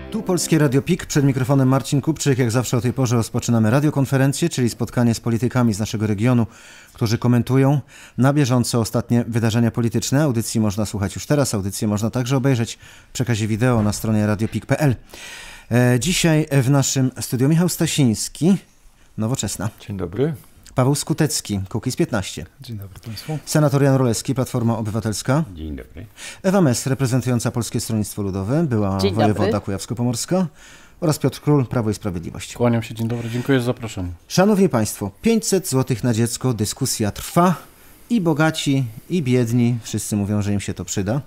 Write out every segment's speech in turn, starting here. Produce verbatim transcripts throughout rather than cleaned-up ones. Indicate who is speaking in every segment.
Speaker 1: Tu Polskie Radio P I K, przed mikrofonem Marcin Kupczyk. Jak zawsze o tej porze rozpoczynamy radiokonferencję, czyli spotkanie z politykami z naszego regionu, którzy komentują na bieżąco ostatnie wydarzenia polityczne. Audycji można słuchać już teraz, audycję można także obejrzeć w przekazie wideo na stronie radio pik kropka p l. E, dzisiaj w naszym studiu Michał Stasiński, Nowoczesna.
Speaker 2: Dzień dobry.
Speaker 1: Paweł Skutecki, Kukiz piętnaście.
Speaker 3: Dzień dobry Państwu.
Speaker 1: Senator Jan Rulewski, Platforma Obywatelska.
Speaker 4: Dzień dobry.
Speaker 1: Ewa Mes, reprezentująca Polskie Stronnictwo Ludowe, była
Speaker 5: Dzień
Speaker 1: wojewoda
Speaker 5: dobry.
Speaker 1: Kujawsko-Pomorska, oraz Piotr Król, Prawo i Sprawiedliwość.
Speaker 2: Kłaniam się, dzień dobry, dziękuję za zaproszenie.
Speaker 1: Szanowni Państwo, pięćset złotych na dziecko, dyskusja trwa i bogaci, i biedni, wszyscy mówią, że im się to przyda.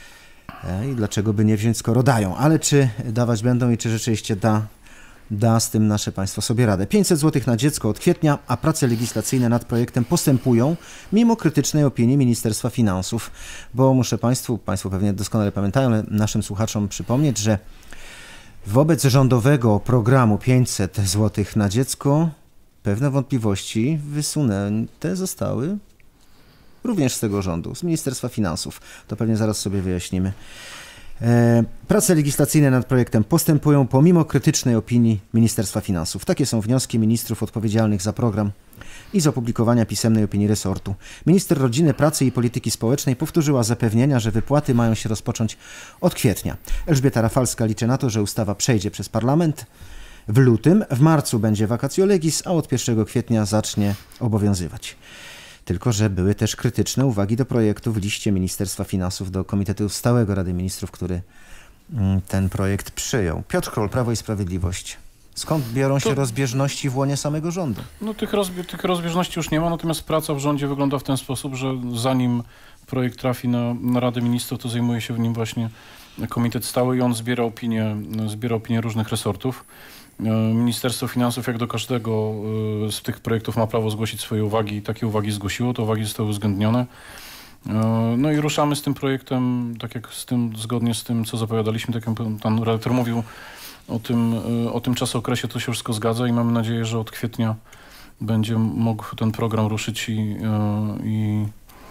Speaker 1: I dlaczego by nie wziąć, skoro dają? Ale czy dawać będą i czy rzeczywiście da, da z tym nasze państwo sobie radę? pięćset złotych na dziecko od kwietnia, a prace legislacyjne nad projektem postępują mimo krytycznej opinii Ministerstwa Finansów. Bo muszę Państwu, Państwo pewnie doskonale pamiętają, ale naszym słuchaczom przypomnieć, że wobec rządowego programu pięćset złotych na dziecko pewne wątpliwości wysunęte zostały również z tego rządu, z Ministerstwa Finansów. To pewnie zaraz sobie wyjaśnimy. E, prace legislacyjne nad projektem postępują pomimo krytycznej opinii Ministerstwa Finansów. Takie są wnioski ministrów odpowiedzialnych za program i z opublikowania pisemnej opinii resortu. Minister Rodziny, Pracy i Polityki Społecznej powtórzyła zapewnienia, że wypłaty mają się rozpocząć od kwietnia. Elżbieta Rafalska liczy na to, że ustawa przejdzie przez parlament w lutym, w marcu będzie vacatio legis, a od pierwszego kwietnia zacznie obowiązywać. Tylko że były też krytyczne uwagi do projektu w liście Ministerstwa Finansów do Komitetu Stałego Rady Ministrów, który ten projekt przyjął. Piotr Król, Prawo i Sprawiedliwość. Skąd biorą się to rozbieżności w łonie samego rządu?
Speaker 2: No tych, rozbie tych rozbieżności już nie ma, natomiast praca w rządzie wygląda w ten sposób, że zanim projekt trafi na, na Radę Ministrów, to zajmuje się w nim właśnie Komitet Stały i on zbiera opinie, zbiera opinie różnych resortów. Ministerstwo Finansów jak do każdego z tych projektów ma prawo zgłosić swoje uwagi i takie uwagi zgłosiło, te uwagi zostały uwzględnione. No i ruszamy z tym projektem, tak jak z tym, zgodnie z tym, co zapowiadaliśmy, tak jak pan redaktor mówił o tym, o tym czasookresie, to się wszystko zgadza i mamy nadzieję, że od kwietnia będzie mógł ten program ruszyć i, i,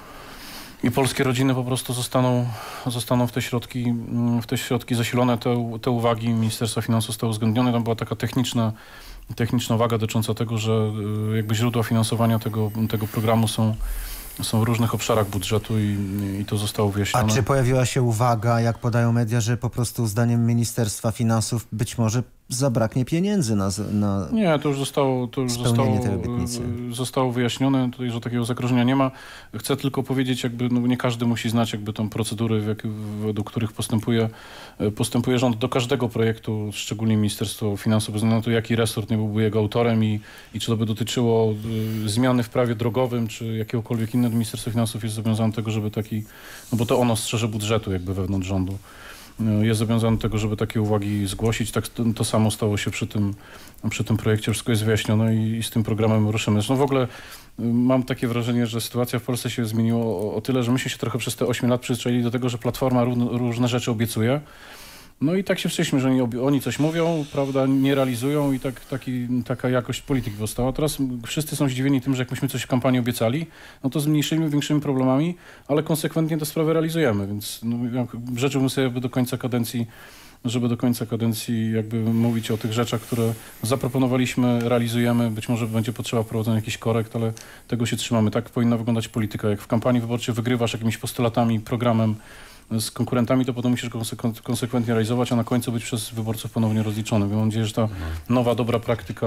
Speaker 2: i polskie rodziny po prostu zostaną, zostaną w te środki, w te środki zasilone. Te, te uwagi Ministerstwa Finansów zostały uwzględnione. Tam była taka techniczna, techniczna uwaga dotycząca tego, że jakby źródła finansowania tego, tego programu są Są w różnych obszarach budżetu i, i to zostało wyjaśnione.
Speaker 1: A czy pojawiła się uwaga, jak podają media, że po prostu zdaniem Ministerstwa Finansów być może zabraknie pieniędzy na, na
Speaker 2: Nie, to już zostało, to już zostało, zostało wyjaśnione, tutaj, że takiego zagrożenia nie ma. Chcę tylko powiedzieć, jakby no nie każdy musi znać jakby tą procedurę, w jak, według których postępuje, postępuje rząd do każdego projektu, szczególnie Ministerstwo Finansów, bez względu na to, jaki resort nie byłby jego autorem i, i czy to by dotyczyło y, zmiany w prawie drogowym, czy jakiegokolwiek innego. Ministerstwo Finansów jest zobowiązane do tego, żeby taki, no bo to ono strzeże budżetu jakby wewnątrz rządu. Jest zobowiązany do tego, żeby takie uwagi zgłosić. Tak to, to samo stało się przy tym, przy tym projekcie. Wszystko jest wyjaśnione i, i z tym programem ruszymy. Zresztą w ogóle mam takie wrażenie, że sytuacja w Polsce się zmieniła o, o tyle, że myśmy się trochę przez te osiem lat przyzwyczaili do tego, że Platforma ró różne rzeczy obiecuje. No i tak się wcześniej, że oni, oni coś mówią, prawda, nie realizują i tak, taki, taka jakość polityki powstała. Teraz wszyscy są zdziwieni tym, że jak myśmy coś w kampanii obiecali, no to z mniejszymi, większymi problemami, ale konsekwentnie te sprawy realizujemy, więc no, życzyłbym sobie jakby do końca kadencji, żeby do końca kadencji jakby mówić o tych rzeczach, które zaproponowaliśmy, realizujemy. Być może będzie potrzeba wprowadzenia jakichś korekt, ale tego się trzymamy. Tak powinna wyglądać polityka. Jak w kampanii wyborczej wygrywasz jakimiś postulatami, programem, z konkurentami, to potem musisz konsekwentnie realizować, a na końcu być przez wyborców ponownie rozliczony. Mam nadzieję, że ta nowa, dobra praktyka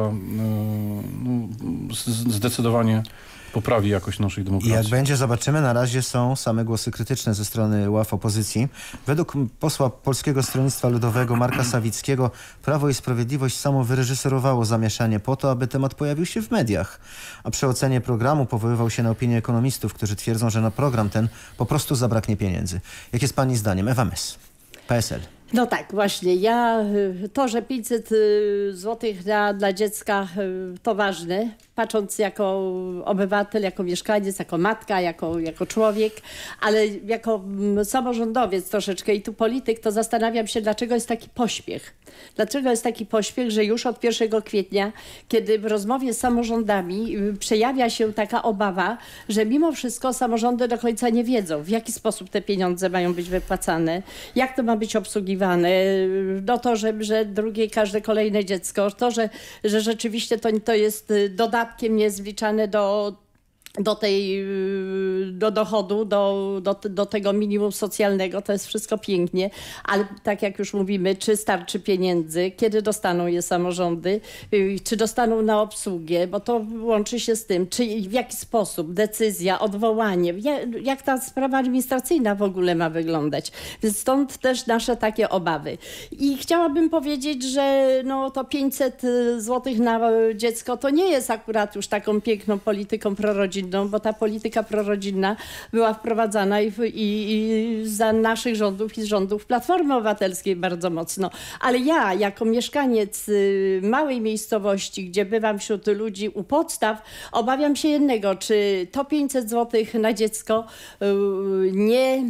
Speaker 2: no, zdecydowanie poprawi jakość naszej demokracji.
Speaker 1: I jak będzie, zobaczymy. Na razie są same głosy krytyczne ze strony ław opozycji. Według posła Polskiego Stronnictwa Ludowego Marka Sawickiego Prawo i Sprawiedliwość samo wyreżyserowało zamieszanie po to, aby temat pojawił się w mediach. A przy ocenie programu powoływał się na opinię ekonomistów, którzy twierdzą, że na program ten po prostu zabraknie pieniędzy. Jak jest pani zdaniem? Ewa Mes, P S L.
Speaker 5: No tak, właśnie. Ja, to, że pięćset złotych dla, dla dziecka to ważne.
Speaker 3: patrząc jako obywatel, jako mieszkaniec, jako matka, jako, jako człowiek, ale jako samorządowiec troszeczkę i tu polityk, to zastanawiam się, dlaczego jest taki pośpiech. Dlaczego jest taki pośpiech, że już od pierwszego kwietnia, kiedy w rozmowie z samorządami przejawia się taka obawa, że mimo wszystko samorządy do końca nie wiedzą, w jaki sposób te pieniądze mają być wypłacane, jak to ma być obsługiwane, no to, że, że drugie, każde kolejne dziecko, to, że, że rzeczywiście to, to jest dodatkiem niezliczane do do tej, do dochodu, do, do, do tego minimum socjalnego, to jest wszystko pięknie, ale tak jak już mówimy, czy starczy pieniędzy, kiedy dostaną je samorządy, czy dostaną na obsługę, bo to łączy się z tym, czy w jaki sposób decyzja, odwołanie, jak, jak ta sprawa administracyjna w ogóle ma wyglądać. Więc stąd też nasze takie obawy. I chciałabym powiedzieć, że no to pięćset złotych na dziecko to nie jest akurat już taką piękną polityką prorodzinną, bo ta polityka prorodzinna była wprowadzana i, i, i za naszych rządów i rządów Platformy Obywatelskiej bardzo mocno. Ale ja jako mieszkaniec małej miejscowości, gdzie bywam wśród ludzi u podstaw, obawiam się jednego, czy to pięćset złotych na dziecko nie...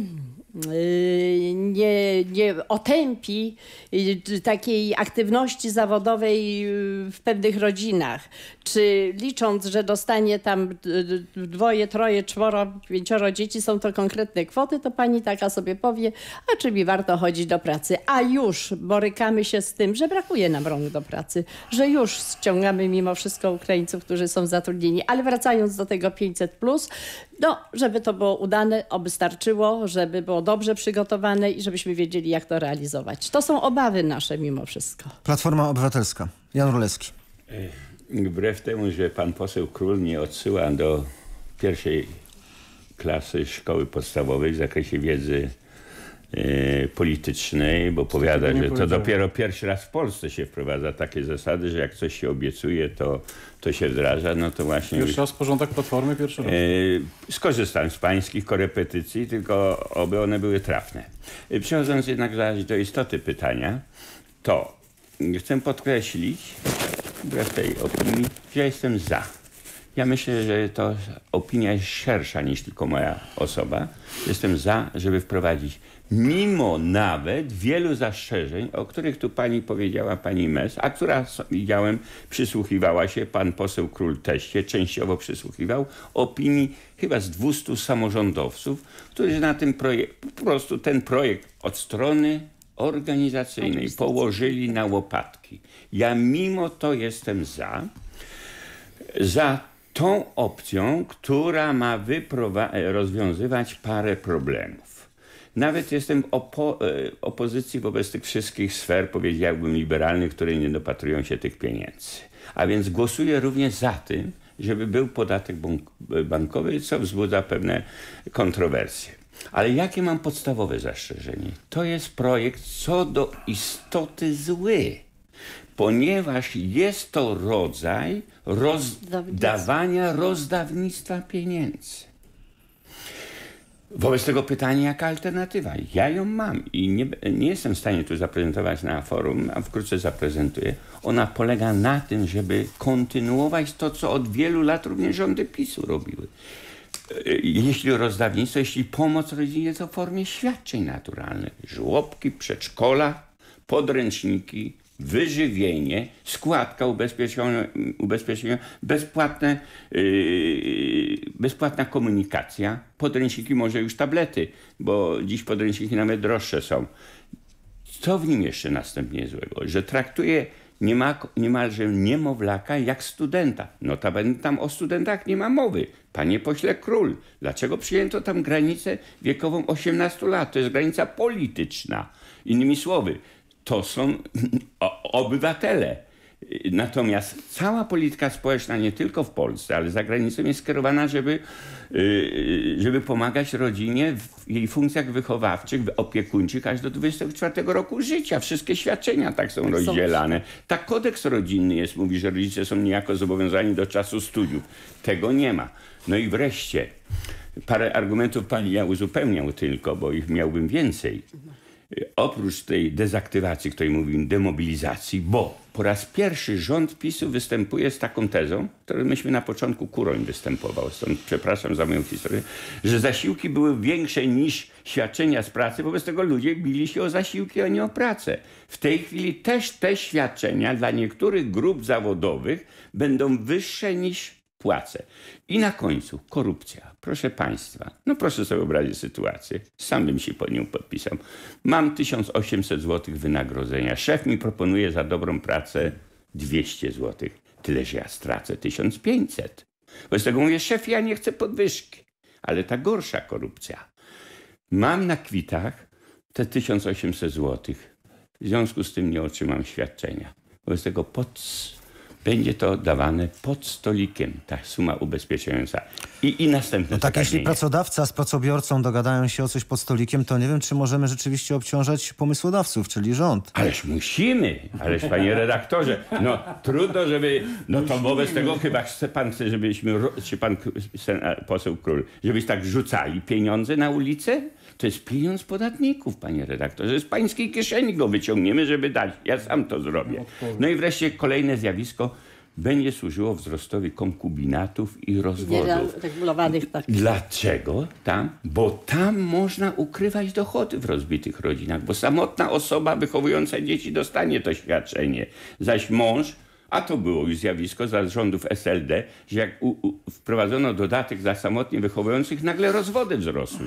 Speaker 3: Nie, nie otępi takiej aktywności zawodowej w pewnych rodzinach. Czy licząc, że dostanie tam dwoje, troje, czworo, pięcioro dzieci, są to konkretne kwoty, to pani taka sobie powie, a czy mi warto chodzić do pracy? A już borykamy się z tym, że brakuje nam rąk do pracy, że już ściągamy mimo wszystko Ukraińców, którzy są zatrudnieni. Ale wracając do tego pięćset plus, no, żeby to było udane, oby starczyło, żeby było dobrze przygotowane i żebyśmy wiedzieli, jak to realizować. To są obawy nasze mimo wszystko.
Speaker 1: Platforma Obywatelska. Jan Rulewski.
Speaker 4: Wbrew temu, że pan poseł Król nie odsyła do pierwszej klasy szkoły podstawowej w zakresie wiedzy e, politycznej, bo powiada, że to dopiero pierwszy raz w Polsce się wprowadza takie zasady, że jak coś się obiecuje, to, to się wdraża, no to właśnie...
Speaker 2: Pierwszy raz porządek Platformy, pierwszy raz.
Speaker 4: E, skorzystam z pańskich korepetycji, tylko oby one były trafne. E, przechodząc jednak do istoty pytania, to chcę podkreślić, wbrew tej opinii, że ja jestem za. Ja myślę, że to opinia jest szersza niż tylko moja osoba. Jestem za, żeby wprowadzić, mimo nawet wielu zastrzeżeń, o których tu pani powiedziała, pani Mes, a która, widziałem, przysłuchiwała się, pan poseł Król też się częściowo przysłuchiwał, opinii chyba z dwustu samorządowców, którzy na tym projekcie, po prostu ten projekt od strony organizacyjnej położyli na łopatki. Ja mimo to jestem za, za tą opcją, która ma rozwiązywać parę problemów. Nawet jestem w opo opozycji wobec tych wszystkich sfer, powiedziałbym, liberalnych, które nie dopatrują się tych pieniędzy. A więc głosuję również za tym, żeby był podatek bankowy, co wzbudza pewne kontrowersje. Ale jakie mam podstawowe zastrzeżenie? To jest projekt co do istoty zły, ponieważ jest to rodzaj rozdawania, rozdawnictwa pieniędzy. Wobec tego pytanie, jaka alternatywa? Ja ją mam i nie, nie jestem w stanie tu zaprezentować na forum, a wkrótce zaprezentuję. Ona polega na tym, żeby kontynuować to, co od wielu lat również rządy PiSu robiły. Jeśli rozdawnictwo, jeśli pomoc rodzinie, to w formie świadczeń naturalnych. Żłobki, przedszkola, podręczniki, wyżywienie, składka ubezpieczenia, ubezpieczenia bezpłatne, yy, bezpłatna komunikacja, podręczniki, może już tablety, bo dziś podręczniki nawet droższe są. Co w nim jeszcze następnie złego? Że traktuje niemal, niemalże niemowlaka jak studenta. Notabene tam o studentach nie ma mowy. Panie pośle Król, dlaczego przyjęto tam granicę wiekową osiemnastu lat? To jest granica polityczna. Innymi słowy, to są obywatele. Natomiast cała polityka społeczna, nie tylko w Polsce, ale za granicą, jest skierowana, żeby, żeby pomagać rodzinie w jej funkcjach wychowawczych, opiekuńczych aż do dwudziestego czwartego roku życia. Wszystkie świadczenia tak są rozdzielane. Tak kodeks rodzinny jest, mówi, że rodzice są niejako zobowiązani do czasu studiów. Tego nie ma. No i wreszcie, parę argumentów pani ja uzupełniał tylko, bo ich miałbym więcej. oprócz tej dezaktywacji, której mówimy, demobilizacji, bo po raz pierwszy rząd PiSu występuje z taką tezą, którą myśmy na początku Kuroń występował, stąd przepraszam za moją historię, że zasiłki były większe niż świadczenia z pracy, wobec tego ludzie bili się o zasiłki, a nie o pracę. W tej chwili też te świadczenia dla niektórych grup zawodowych będą wyższe niż płace. I na końcu korupcja. Proszę państwa, no proszę sobie wyobrazić sytuację. Sam bym się pod nią podpisał. Mam tysiąc osiemset złotych wynagrodzenia. Szef mi proponuje za dobrą pracę dwieście złotych. Tyle, że ja stracę tysiąc pięćset. Wobec tego mówię, szef, ja nie chcę podwyżki. Ale ta gorsza korupcja. Mam na kwitach te tysiąc osiemset złotych. W związku z tym nie otrzymam świadczenia. Wobec tego pod... będzie to dawane pod stolikiem, ta suma ubezpieczająca. I, i następne
Speaker 1: no tak, jeśli pracodawca z pracobiorcą dogadają się o coś pod stolikiem, to nie wiem, czy możemy rzeczywiście obciążać pomysłodawców, czyli rząd.
Speaker 4: Ależ musimy, ależ panie redaktorze, no trudno, żeby, no to wobec tego chyba chce pan chce, żebyśmy, czy pan poseł Król, żebyś tak rzucali pieniądze na ulicę? To jest pieniądz podatników, panie redaktorze. Z pańskiej kieszeni go wyciągniemy, żeby dać. Ja sam to zrobię. No i wreszcie kolejne zjawisko będzie służyło wzrostowi konkubinatów i rozwodów.
Speaker 3: Regulowanych, tak.
Speaker 4: Dlaczego tam? Bo tam można ukrywać dochody w rozbitych rodzinach, bo samotna osoba wychowująca dzieci dostanie to świadczenie. Zaś mąż, a to było już zjawisko za rządów S L D, że jak u, u, wprowadzono dodatek dla samotnie wychowujących, nagle rozwody wzrosły.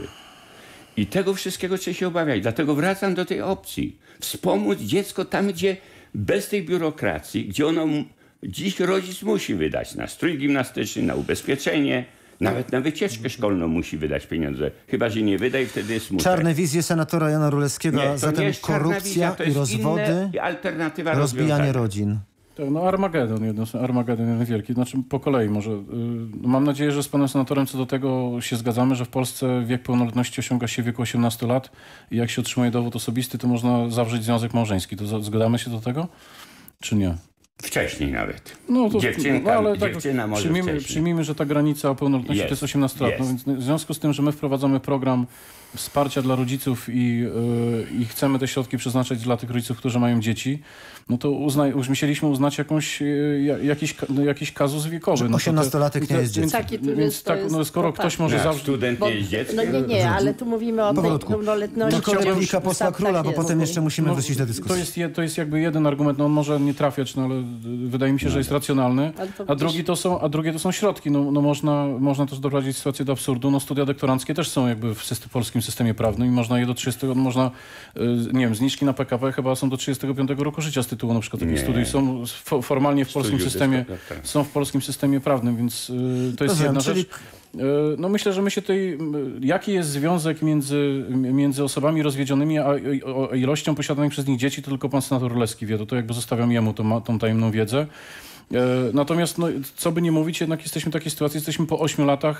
Speaker 4: I tego wszystkiego trzeba się obawiać. Dlatego wracam do tej opcji. Wspomóc dziecko tam, gdzie bez tej biurokracji, gdzie ono dziś rodzic musi wydać na strój gimnastyczny, na ubezpieczenie, nawet na wycieczkę szkolną musi wydać pieniądze. Chyba że nie wyda i wtedy jest smutek.
Speaker 1: Czarne wizje senatora Jana Rulewskiego,
Speaker 4: nie,
Speaker 1: a zatem korupcja wizja, i rozwody,
Speaker 4: alternatywa
Speaker 1: rozbijanie rodzin.
Speaker 2: Tak, no Armagedon, jedno, Armagedon jeden wielki. Znaczy po kolei może. Yy, mam nadzieję, że z panem senatorem co do tego się zgadzamy, że w Polsce wiek pełnoletności osiąga się w wieku osiemnastu lat i jak się otrzymuje dowód osobisty, to można zawrzeć związek małżeński. To zgadzamy się do tego, czy nie?
Speaker 4: Wcześniej nawet.
Speaker 2: No to,
Speaker 4: Dziewczynka,
Speaker 2: no, ale
Speaker 4: dziewczyna
Speaker 2: tak,
Speaker 4: może
Speaker 2: przyjmijmy,
Speaker 4: wcześniej.
Speaker 2: przyjmijmy, że ta granica pełnoletności
Speaker 4: Jest,
Speaker 2: to jest osiemnaście lat. No więc w związku z tym, że my wprowadzamy program wsparcia dla rodziców i, yy, i chcemy te środki przeznaczać dla tych rodziców, którzy mają dzieci, no to uzna, już musieliśmy uznać jakąś, yy, jakiś, no, jakiś kazus wiekowy.
Speaker 1: No osiemnastolatek nie jest dzieckiem.
Speaker 2: Więc, więc tak, no, skoro
Speaker 3: no,
Speaker 2: ktoś
Speaker 3: tak.
Speaker 2: może
Speaker 4: No,
Speaker 2: zawsze...
Speaker 4: student nie jest dzieckiem?
Speaker 3: No nie, nie, ale tu mówimy o tej pełnoletności.
Speaker 1: Tylko replika posła
Speaker 3: tak,
Speaker 1: Króla,
Speaker 3: tak
Speaker 1: bo
Speaker 3: jest.
Speaker 1: potem jeszcze musimy
Speaker 2: No,
Speaker 1: wrócić do dyskusji.
Speaker 2: To jest, je, to jest jakby jeden argument, no on może nie trafiać, no ale wydaje mi się, że jest racjonalny. A drugi to są, a drugie to są środki. No, no można, można też doprowadzić sytuację do absurdu. No studia doktoranckie też są jakby w system, polskim systemie prawnym i można je do trzydziestego, można, nie wiem, zniżki na P K W chyba są do trzydziestego piątego roku życia z tytułu na przykład takich studiów. Są formalnie w polskim
Speaker 4: Studiów
Speaker 2: systemie,
Speaker 4: tak.
Speaker 2: są w polskim systemie prawnym, więc y, to jest
Speaker 1: Rozumiem,
Speaker 2: jedna
Speaker 1: czyli...
Speaker 2: rzecz. No myślę, że my się tutaj... Jaki jest związek między, między osobami rozwiedzionymi, a ilością posiadanych przez nich dzieci, to tylko pan senator Rulewski wie. To, to jakby zostawiam jemu tą, tą tajemną wiedzę. Natomiast, no, co by nie mówić, jednak jesteśmy w takiej sytuacji, jesteśmy po ośmiu latach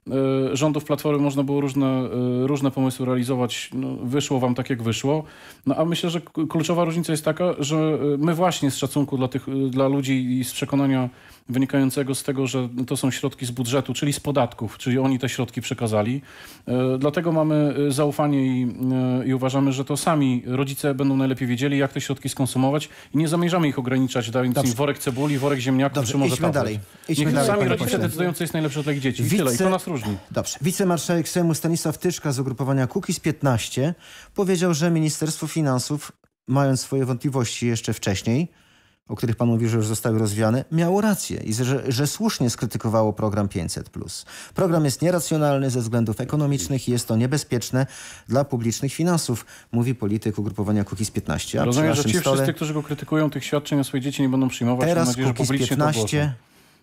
Speaker 2: rządów Platformy, można było różne, różne pomysły realizować. No, wyszło wam tak, jak wyszło. No, a myślę, że kluczowa różnica jest taka, że my właśnie z szacunku dla, tych, dla ludzi i z przekonania wynikającego z tego, że to są środki z budżetu, czyli z podatków, czyli oni te środki przekazali. Dlatego mamy zaufanie i, i uważamy, że to sami rodzice będą najlepiej wiedzieli, jak te środki skonsumować i nie zamierzamy ich ograniczać, dając
Speaker 1: Dobrze.
Speaker 2: im worek cebuli, worek ziemniaków,
Speaker 1: Dobrze,
Speaker 2: czy może
Speaker 1: idźmy
Speaker 2: tablet.
Speaker 1: dalej. Idźmy
Speaker 2: Niech
Speaker 1: dalej,
Speaker 2: sami
Speaker 1: panie
Speaker 2: rodzice
Speaker 1: pośle.
Speaker 2: decydują, co jest najlepsze dla ich dzieci. I
Speaker 1: Wice...
Speaker 2: tyle. I to nas różni.
Speaker 1: Dobrze. Wicemarszałek Sejmu Stanisław Tyszka z ugrupowania Kukiz piętnaście powiedział, że Ministerstwo Finansów, mając swoje wątpliwości jeszcze wcześniej, o których pan mówi, że już zostały rozwiane, miało rację i że, że słusznie skrytykowało program pięćset plus. Program jest nieracjonalny ze względów ekonomicznych i jest to niebezpieczne dla publicznych finansów, mówi polityk ugrupowania Kukiz piętnaście. A
Speaker 2: rozumiem, że ci
Speaker 1: stole...
Speaker 2: wszyscy, którzy go krytykują, tych świadczeń o swoje dzieci nie będą przyjmować.
Speaker 1: Teraz
Speaker 2: Mam nadzieję, że
Speaker 1: Kukiz
Speaker 2: publicznie
Speaker 1: piętnaście,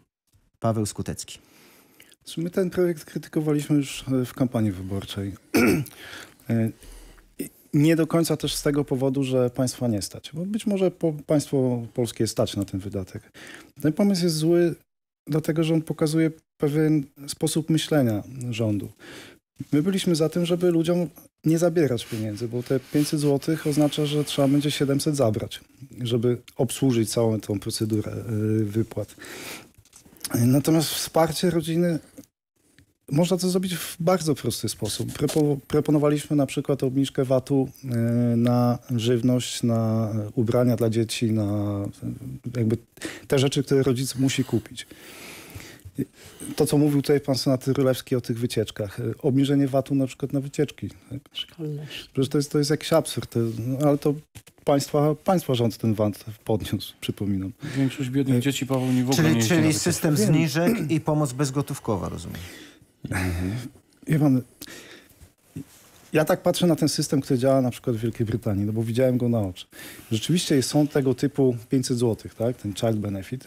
Speaker 1: Paweł Skutecki.
Speaker 5: My ten projekt krytykowaliśmy już w kampanii wyborczej. Nie do końca też z tego powodu, że państwa nie stać. Bo być może po, państwo polskie stać na ten wydatek. Ten pomysł jest zły dlatego, że on pokazuje pewien sposób myślenia rządu. My byliśmy za tym, żeby ludziom nie zabierać pieniędzy, bo te pięćset złotych oznacza, że trzeba będzie siedemset zabrać, żeby obsłużyć całą tą procedurę wypłat. Natomiast wsparcie rodziny Można to zrobić w bardzo prosty sposób. Propo, proponowaliśmy na przykład obniżkę vatu na żywność, na ubrania dla dzieci, na jakby te rzeczy, które rodzic musi kupić. To, co mówił tutaj pan senator Rulewski o tych wycieczkach. Obniżenie vatu na przykład na wycieczki.
Speaker 3: Szkolne.
Speaker 5: Przecież to jest, to jest jakiś absurd. To, no, ale to państwa, państwa rząd ten vat podniósł, przypominam.
Speaker 2: Większość biednych dzieci, Paweł, nie w ogóle
Speaker 1: Czyli,
Speaker 2: nie
Speaker 1: czyli system zniżek i pomoc bezgotówkowa, rozumiem.
Speaker 5: Mhm. Wie pan, ja tak patrzę na ten system, który działa na przykład w Wielkiej Brytanii, no bo widziałem go na oczy. Rzeczywiście są tego typu pięćset złotych, tak? Ten child benefit.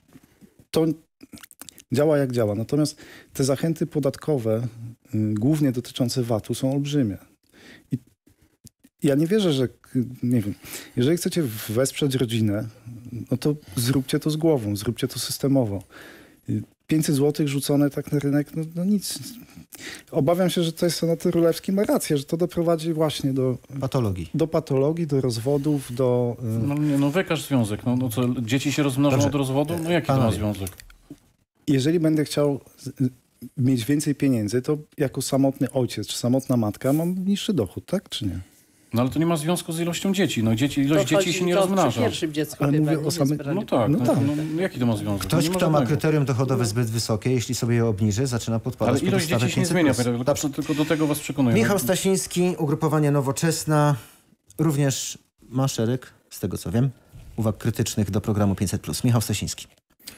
Speaker 5: To działa jak działa. Natomiast te zachęty podatkowe, y, głównie dotyczące vatu, są olbrzymie. I ja nie wierzę, że, nie wiem, jeżeli chcecie wesprzeć rodzinę, no to zróbcie to z głową, zróbcie to systemowo. pięćset złotych rzucone tak na rynek, no, no nic. Obawiam się, że tutaj senator Rulewski ma rację, że to doprowadzi właśnie do patologii, do, patologii, do rozwodów, do...
Speaker 2: No, nie, no wykaż związek. No, no co, dzieci się rozmnożą Dobrze. od rozwodu? No jaki Panowie. to ma związek?
Speaker 5: Jeżeli będę chciał mieć więcej pieniędzy, to jako samotny ojciec czy samotna matka mam niższy dochód, tak czy nie?
Speaker 2: No ale to nie ma związku z ilością dzieci. No dzieci, ilość to dzieci się nie rozmnaża.
Speaker 3: Przy pierwszym dziecku
Speaker 5: ale
Speaker 3: chyba,
Speaker 5: mówię o samym...
Speaker 2: No tak, no, no, tak. No, jaki to ma związek?
Speaker 1: Ktoś, kto ma kryterium dochodowe zbyt wysokie, jeśli sobie je obniży, zaczyna podpadać
Speaker 2: ale ilość dzieci się nie zmienia, tylko, tylko do tego was przekonuję.
Speaker 1: Michał Stasiński, ugrupowanie Nowoczesna, również ma szereg, z tego co wiem, uwag krytycznych do programu pięćset plus. Michał Stasiński.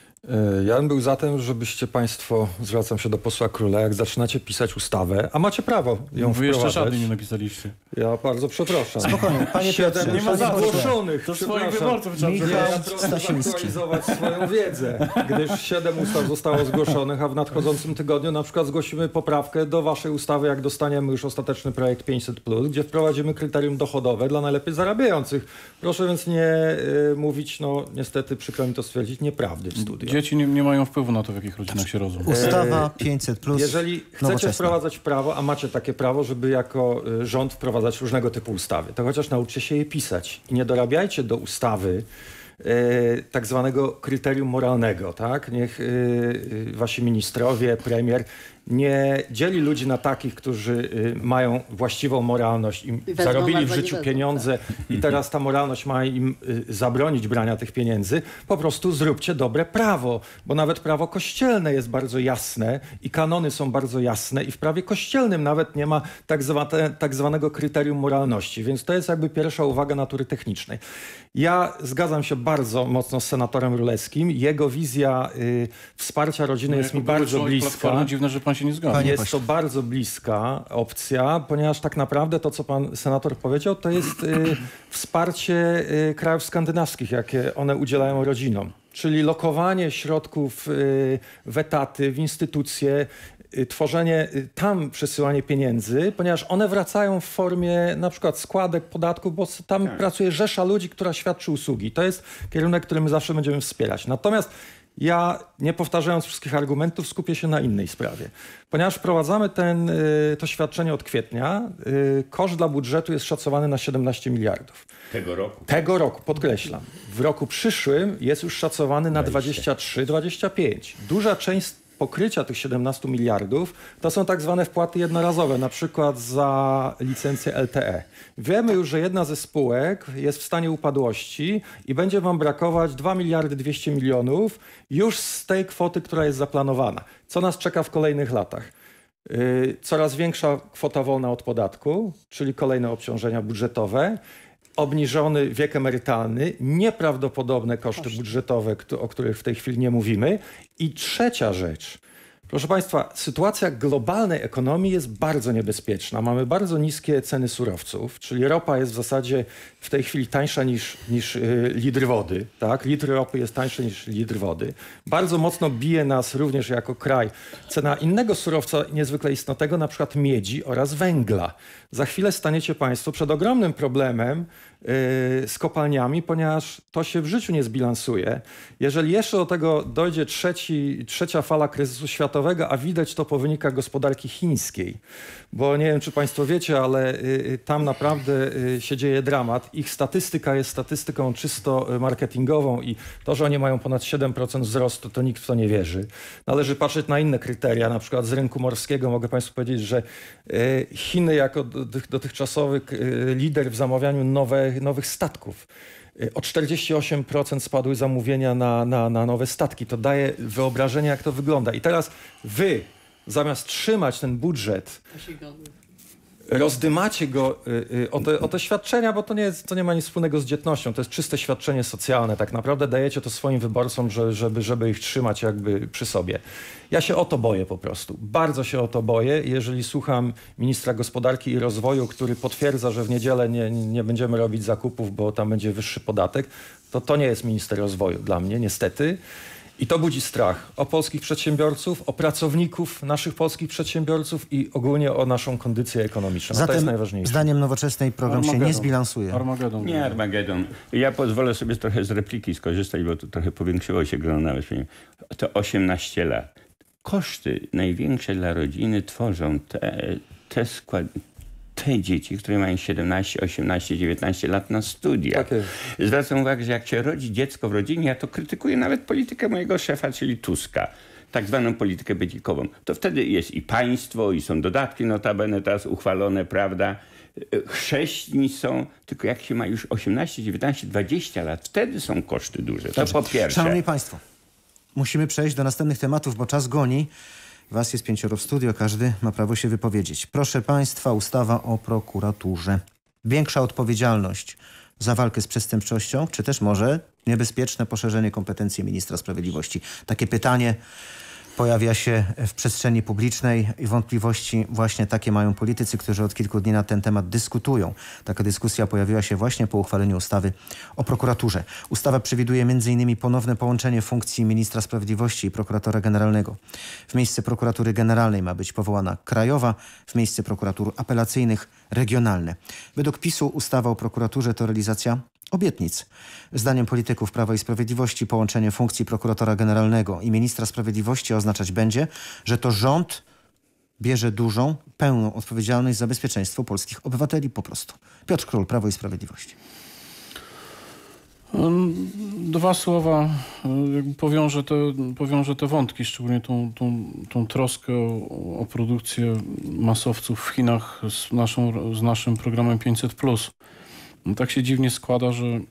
Speaker 6: Ja bym był za tym, żebyście państwo, zwracam się do posła Króla, jak zaczynacie pisać ustawę, a macie prawo ją
Speaker 2: Wy
Speaker 6: wprowadzać.
Speaker 2: jeszcze żadnej nie napisaliście.
Speaker 6: Ja bardzo przepraszam.
Speaker 1: Spokojnie, panie Piotrze.
Speaker 6: Nie ma zgłoszonych.
Speaker 2: To swoich wyborców trzeba
Speaker 1: Michał
Speaker 6: ja Stasiński. aktualizować swoją wiedzę, gdyż siedem ustaw zostało zgłoszonych, a w nadchodzącym tygodniu na przykład zgłosimy poprawkę do waszej ustawy, jak dostaniemy już ostateczny projekt pięćset plus, gdzie wprowadzimy kryterium dochodowe dla najlepiej zarabiających. Proszę więc nie y, mówić, no niestety przykro mi to stwierdzić, nieprawdy w studiu.
Speaker 2: Dzieci nie, nie mają wpływu na to, w jakich rodzinach się rodzą.
Speaker 1: Ustawa pięćset plus.
Speaker 6: Jeżeli chcecie wprowadzać prawo, a macie takie prawo, żeby jako y, rząd wprowadzać różnego typu ustawy, to chociaż nauczcie się je pisać i nie dorabiajcie do ustawy y, tak zwanego kryterium moralnego, tak? Niech y, y, wasi ministrowie, premier nie dzieli ludzi na takich, którzy y, mają właściwą moralność i zarobili w życiu pieniądze i teraz ta moralność ma im y, zabronić brania tych pieniędzy. Po prostu zróbcie dobre prawo, bo nawet prawo kościelne jest bardzo jasne i kanony są bardzo jasne i w prawie kościelnym nawet nie ma tak, zwane, tak zwanego kryterium moralności, więc to jest jakby pierwsza uwaga natury technicznej. Ja zgadzam się bardzo mocno z senatorem Rulewskim. Jego wizja y, wsparcia rodziny no, jest mi bardzo bliska.
Speaker 2: Dziwne, że pan się nie zgadza.
Speaker 6: Jest to bardzo bliska opcja, ponieważ tak naprawdę to, co pan senator powiedział, to jest y, wsparcie y, krajów skandynawskich, jakie one udzielają rodzinom. Czyli lokowanie środków y, w etaty, w instytucje, y, tworzenie y, tam przesyłanie pieniędzy, ponieważ one wracają w formie na przykład składek, podatków, bo tam tak. pracuje rzesza ludzi, która świadczy usługi. To jest kierunek, który my zawsze będziemy wspierać. Natomiast ja, nie powtarzając wszystkich argumentów, skupię się na innej sprawie. Ponieważ wprowadzamy ten, to świadczenie od kwietnia, koszt dla budżetu jest szacowany na siedemnaście miliardów.
Speaker 4: Tego roku?
Speaker 6: Tego roku, podkreślam. W roku przyszłym jest już szacowany na dwadzieścia trzy dwadzieścia pięć. Duża część pokrycia tych siedemnastu miliardów to są tak zwane wpłaty jednorazowe, na przykład za licencję L T E. Wiemy już, że jedna ze spółek jest w stanie upadłości i będzie wam brakować dwa miliardy dwieście milionów już z tej kwoty, która jest zaplanowana. Co nas czeka w kolejnych latach? Yy, coraz większa kwota wolna od podatku, czyli kolejne obciążenia budżetowe, obniżony wiek emerytalny, nieprawdopodobne koszty budżetowe, o których w tej chwili nie mówimy. I trzecia rzecz. Proszę państwa, sytuacja globalnej ekonomii jest bardzo niebezpieczna. Mamy bardzo niskie ceny surowców, czyli ropa jest w zasadzie w tej chwili tańsza niż, niż yy, litr wody. Tak? Litr ropy jest tańszy niż litr wody. Bardzo mocno bije nas również jako kraj cena innego surowca niezwykle istotnego, na przykład miedzi oraz węgla. Za chwilę staniecie państwo przed ogromnym problemem yy, z kopalniami, ponieważ to się w życiu nie zbilansuje. Jeżeli jeszcze do tego dojdzie trzeci, trzecia fala kryzysu światowego, światowego, a widać to po wynikach gospodarki chińskiej. Bo nie wiem, czy państwo wiecie, ale y, tam naprawdę y, się dzieje dramat. Ich statystyka jest statystyką czysto marketingową i to, że oni mają ponad siedem procent wzrostu, to nikt w to nie wierzy. Należy patrzeć na inne kryteria, na przykład z rynku morskiego. Mogę państwu powiedzieć, że y, Chiny jako dotychczasowy y, lider w zamawianiu nowe, nowych statków. O czterdzieści osiem procent spadły zamówienia na, na, na nowe statki. To daje wyobrażenie, jak to wygląda. I teraz wy, zamiast trzymać ten budżet, rozdymacie go y, y, o, te, o te świadczenia, bo to nie, jest, to nie ma nic wspólnego z dzietnością. To jest czyste świadczenie socjalne. Tak naprawdę dajecie to swoim wyborcom, że, żeby, żeby ich trzymać jakby przy sobie. Ja się o to boję po prostu. Bardzo się o to boję. Jeżeli słucham ministra gospodarki i rozwoju, który potwierdza, że w niedzielę nie, nie będziemy robić zakupów, bo tam będzie wyższy podatek, to to nie jest minister rozwoju dla mnie, niestety. I to budzi strach o polskich przedsiębiorców, o pracowników naszych polskich przedsiębiorców i ogólnie o naszą kondycję ekonomiczną.
Speaker 1: Zatem,
Speaker 6: to jest najważniejsze.
Speaker 1: Zdaniem Nowoczesnej program
Speaker 2: Armagedon.
Speaker 1: się nie zbilansuje.
Speaker 2: Armagedon.
Speaker 4: Nie Armagedon. Ja pozwolę sobie trochę z repliki skorzystać, bo to trochę powiększyło się grono na wyśmieniu. To osiemnaście lat. Koszty największe dla rodziny tworzą te, te składniki. Te dzieci, które mają siedemnaście, osiemnaście, dziewiętnaście lat na studiach.
Speaker 6: Tak
Speaker 4: Zwracam uwagę, że jak się rodzi dziecko w rodzinie, ja to krytykuję nawet politykę mojego szefa, czyli Tuska, tak zwaną politykę bedzikową. To wtedy jest i państwo, i są dodatki notabene teraz uchwalone, prawda? Chrześni są, tylko jak się ma już osiemnaście, dziewiętnaście, dwadzieścia lat, wtedy są koszty duże. To
Speaker 1: Dobrze.
Speaker 4: po pierwsze.
Speaker 1: Szanowni Państwo, musimy przejść do następnych tematów, bo czas goni. Was jest pięcioro w studio, każdy ma prawo się wypowiedzieć. Proszę Państwa, ustawa o prokuraturze. Większa odpowiedzialność za walkę z przestępczością, czy też może niebezpieczne poszerzenie kompetencji ministra sprawiedliwości? Takie pytanie pojawia się w przestrzeni publicznej i wątpliwości właśnie takie mają politycy, którzy od kilku dni na ten temat dyskutują. Taka dyskusja pojawiła się właśnie po uchwaleniu ustawy o prokuraturze. Ustawa przewiduje między innymi ponowne połączenie funkcji ministra sprawiedliwości i prokuratora generalnego. W miejsce prokuratury generalnej ma być powołana krajowa, w miejsce prokuratur apelacyjnych regionalne. Według PiSu ustawa o prokuraturze to realizacja obietnic. Zdaniem polityków Prawa i Sprawiedliwości połączenie funkcji prokuratora generalnego i ministra sprawiedliwości oznaczać będzie, że to rząd bierze dużą, pełną odpowiedzialność za bezpieczeństwo polskich obywateli po prostu. Piotr Król, Prawo i Sprawiedliwość.
Speaker 2: Dwa słowa, powiążę te, powiążę te wątki, szczególnie tą, tą, tą troskę o, o produkcję masowców w Chinach z, naszą, z naszym programem pięćset plus. No tak się dziwnie składa, że, yy,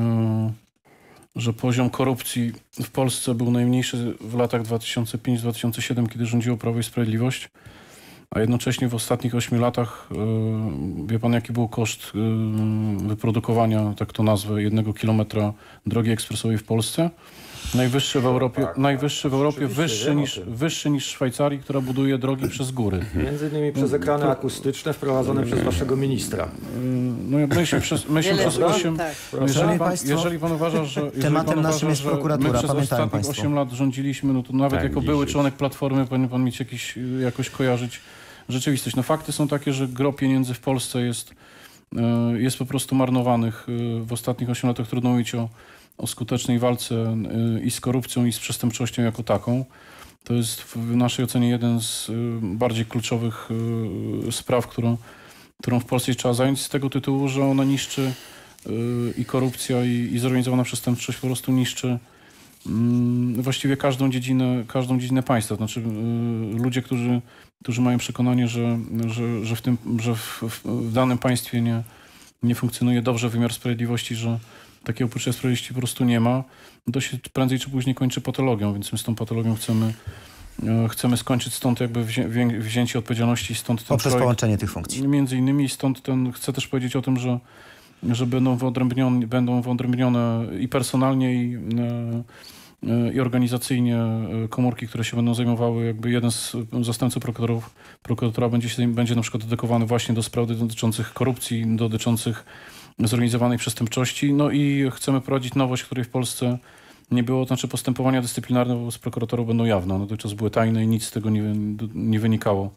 Speaker 2: że poziom korupcji w Polsce był najmniejszy w latach dwa tysiące piąty do dwa tysiące siódmego, kiedy rządziło Prawo i Sprawiedliwość, a jednocześnie w ostatnich ośmiu latach, yy, wie pan jaki był koszt yy, wyprodukowania, tak to nazwę, jednego kilometra drogi ekspresowej w Polsce? Najwyższy w Europie,
Speaker 6: tak,
Speaker 2: najwyższy w Europie wyższy, niż, wyższy niż w Szwajcarii, która buduje drogi przez góry.
Speaker 6: Między innymi przez ekrany to, akustyczne wprowadzone przez waszego ministra.
Speaker 2: No ja myślę przez, myślę przez osiem...
Speaker 3: Tak.
Speaker 2: Jeżeli pan, jeżeli pan uważa, że...
Speaker 1: Tematem
Speaker 2: pan
Speaker 1: naszym
Speaker 2: uważa,
Speaker 1: jest prokuratura,
Speaker 2: my przez ostatnich
Speaker 1: państwo.
Speaker 2: osiem lat rządziliśmy, no to nawet
Speaker 4: Tak,
Speaker 2: jako
Speaker 4: dziś
Speaker 2: były
Speaker 4: jest.
Speaker 2: członek Platformy powinien pan mieć jakiś, jakoś kojarzyć rzeczywistość. No fakty są takie, że gro pieniędzy w Polsce jest, jest po prostu marnowanych. W ostatnich ośmiu latach trudno mówić o o skutecznej walce i z korupcją, i z przestępczością jako taką. To jest w naszej ocenie jeden z bardziej kluczowych spraw, którą, którą w Polsce trzeba zająć z tego tytułu, że ona niszczy i korupcja, i, i zorganizowana przestępczość po prostu niszczy właściwie każdą dziedzinę, każdą dziedzinę państwa. Znaczy ludzie, którzy, którzy mają przekonanie, że, że, że, w, tym, że w, w danym państwie nie, nie funkcjonuje dobrze wymiar sprawiedliwości, że takiego poczucia sprawiedliwości po prostu nie ma, to się prędzej czy później kończy patologią, więc my z tą patologią chcemy, chcemy skończyć, stąd jakby wzię, wzięcie odpowiedzialności, stąd ten
Speaker 1: poprzez
Speaker 2: projekt,
Speaker 1: połączenie tych funkcji.
Speaker 2: Między innymi stąd ten, chcę też powiedzieć o tym, że, że będą, wyodrębnione, będą wyodrębnione i personalnie, i, i organizacyjnie komórki, które się będą zajmowały, jakby jeden z zastępców prokuratorów, prokuratora będzie, się, będzie na przykład dedykowany właśnie do spraw dotyczących korupcji, dotyczących zorganizowanej przestępczości. No i chcemy prowadzić nowość, której w Polsce nie było, to znaczy postępowania dyscyplinarne wobec prokuratorów będą jawne. One dotychczas były tajne i nic z tego nie, nie wynikało.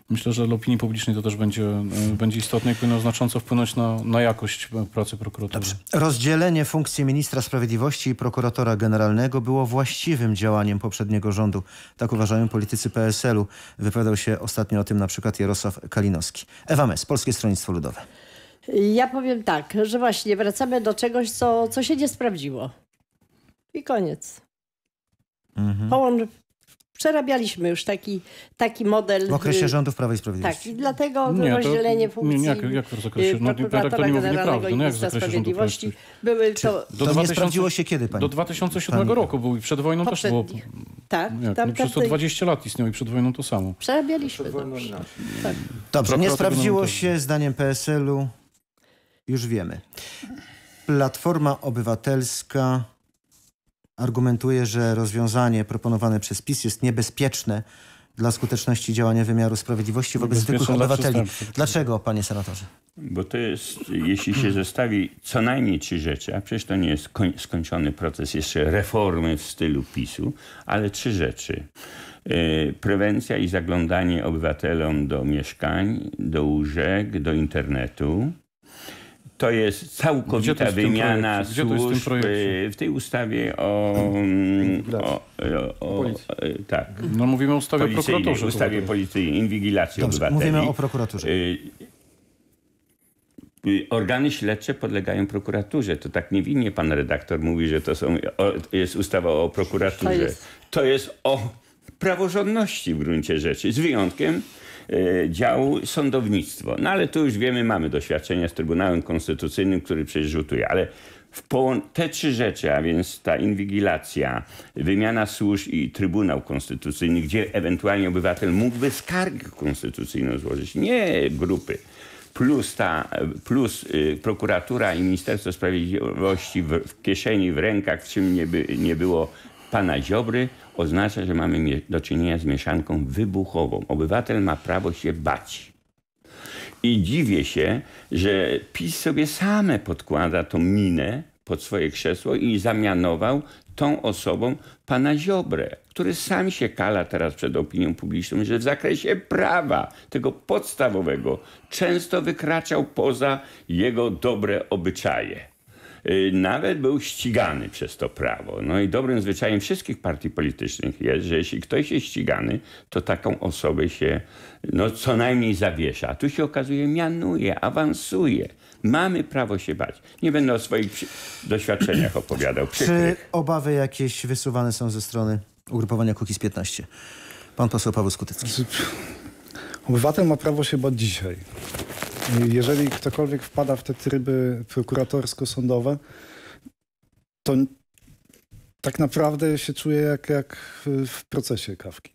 Speaker 2: Myślę, że dla opinii publicznej to też będzie, będzie istotne i powinno znacząco wpłynąć na, na jakość pracy prokuratury.
Speaker 1: Dobrze. Rozdzielenie funkcji ministra sprawiedliwości i prokuratora generalnego było właściwym działaniem poprzedniego rządu. Tak uważają politycy P S L u. Wypowiadał się ostatnio o tym na przykład Jarosław Kalinowski. Ewa Mes, Polskie Stronnictwo Ludowe.
Speaker 3: Ja powiem tak, że właśnie wracamy do czegoś, co, co się nie sprawdziło. I koniec. Mhm. Połącz... Przerabialiśmy już taki, taki model.
Speaker 1: W okresie rządów Prawa i Sprawiedliwości.
Speaker 3: Tak, i dlatego nie, rozdzielenie
Speaker 2: to,
Speaker 3: funkcji
Speaker 2: nie, jak, jak w zakresie, no,
Speaker 3: prokuratora generalnego i ministra sprawiedliwości były to...
Speaker 1: To nie sprawdziło się kiedy, pani?
Speaker 2: Do dwa tysiące siódmego pani... roku był i przed wojną Poprzednich. też było.
Speaker 3: Tak.
Speaker 2: Jak,
Speaker 3: tam,
Speaker 2: no, przez to dwadzieścia lat istniało i przed wojną to samo.
Speaker 3: Przerabialiśmy to.
Speaker 1: Tak. Dobrze, nie sprawdziło się zdaniem P S L u. Już wiemy. Platforma Obywatelska argumentuje, że rozwiązanie proponowane przez PiS jest niebezpieczne dla skuteczności działania wymiaru sprawiedliwości wobec zwykłych obywateli. Dlaczego, panie senatorze?
Speaker 4: Bo to jest, jeśli się zestawi co najmniej trzy rzeczy, a przecież to nie jest skończony proces jeszcze reformy w stylu PiSu, ale trzy rzeczy. Yy, prewencja i zaglądanie obywatelom do mieszkań, do łóżek, do internetu. To jest całkowita wymiana służb w tej ustawie o, o, o, o tak.
Speaker 2: No mówimy o ustawie o prokuraturze.
Speaker 4: ustawie policyjnej, inwigilacji
Speaker 1: Dobrze,
Speaker 4: obywateli.
Speaker 1: Mówimy o prokuraturze.
Speaker 4: Organy śledcze podlegają prokuraturze. To tak niewinnie pan redaktor mówi, że to są, o, jest ustawa o prokuraturze. To jest, to jest o praworządności w gruncie rzeczy, z wyjątkiem działu sądownictwo. No ale tu już wiemy, mamy doświadczenia z Trybunałem Konstytucyjnym, który przecież rzutuje, ale w te trzy rzeczy, a więc ta inwigilacja, wymiana służb i Trybunał Konstytucyjny, gdzie ewentualnie obywatel mógłby skargę konstytucyjną złożyć, nie grupy, plus, ta, plus y, prokuratura i Ministerstwo Sprawiedliwości w, w kieszeni, w rękach, w czym nie, by, nie było pana Ziobry, oznacza, że mamy do czynienia z mieszanką wybuchową. Obywatel ma prawo się bać. I dziwię się, że PiS sobie same podkłada tą minę pod swoje krzesło i zamianował tą osobą pana Ziobrę, który sam się kala teraz przed opinią publiczną, że w zakresie prawa, tego podstawowego, często wykraczał poza jego dobre obyczaje. Nawet był ścigany przez to prawo. No i dobrym zwyczajem wszystkich partii politycznych jest, że jeśli ktoś jest ścigany, to taką osobę się no, co najmniej zawiesza. A tu się okazuje, mianuje, awansuje. Mamy prawo się bać. Nie będę o swoich przy... doświadczeniach opowiadał.
Speaker 1: Czy obawy jakieś wysuwane są ze strony ugrupowania Kukiz piętnaście? Pan poseł Paweł Skutycki.
Speaker 5: Obywatel ma prawo się bać dzisiaj. Jeżeli ktokolwiek wpada w te tryby prokuratorsko-sądowe, to tak naprawdę się czuje jak, jak w procesie Kafki.